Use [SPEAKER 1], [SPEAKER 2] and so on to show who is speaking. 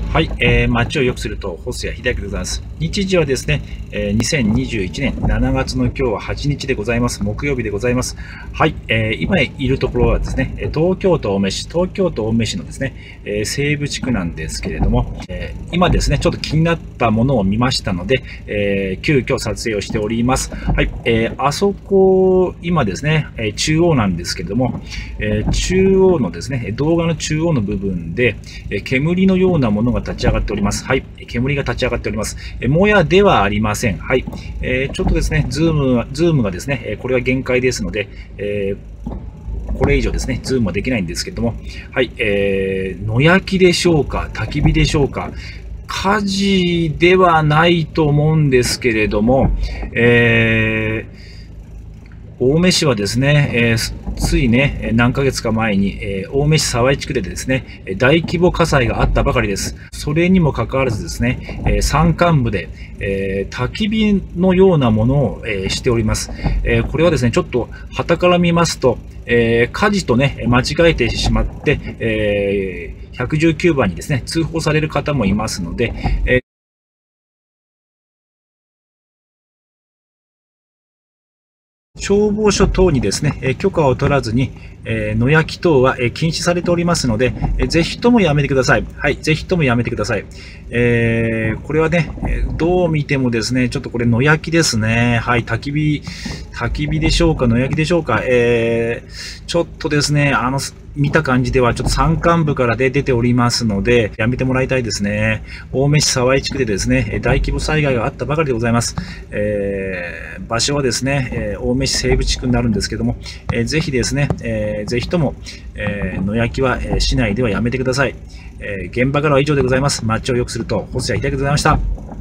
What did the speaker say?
[SPEAKER 1] はい、街を良くすると、細谷秀明でございます。日時はですね、2021年7月の今日は8日でございます。木曜日でございます。はい、今いるところはですね、東京都青梅市のですね、西部地区なんですけれども、今ですね、ちょっと気になったものを見ましたので、急遽撮影をしております。はい、あそこ、今ですね、中央なんですけれども、中央のですね、動画の中央の部分で、煙のようなものが立ち上がっております。はい。煙が立ち上がっております。もやではありません。はい。ちょっとですね、ズームがですね、これは限界ですので、これ以上ですね、ズームはできないんですけれども、はい。野焼きでしょうか、焚き火でしょうか、火事ではないと思うんですけれども、青梅市はですね、ついね、何ヶ月か前に、青梅市沢井地区でですね、大規模火災があったばかりです。それにもかかわらずですね、山間部で、焚き火のようなものを、しております。これはですね、ちょっと傍から見ますと、火事とね、間違えてしまって、119番にですね、通報される方もいますので、消防署等にですね、許可を取らずに、野焼き等は禁止されておりますので、ぜひともやめてください。はい、ぜひともやめてください。これはね、どう見てもですね、ちょっとこれ野焼きですね。はい、焚き火でしょうか、野焼きでしょうか。ちょっとですね、見た感じではちょっと山間部から出ておりますので、やめてもらいたいですね。青梅市沢井地区でですね、大規模災害があったばかりでございます。場所はですね、青梅市西部地区になるんですけども、ぜひですね、ぜひとも、野焼きは市内ではやめてください。現場からは以上でございます。街を良くすると、細谷秀明でございました。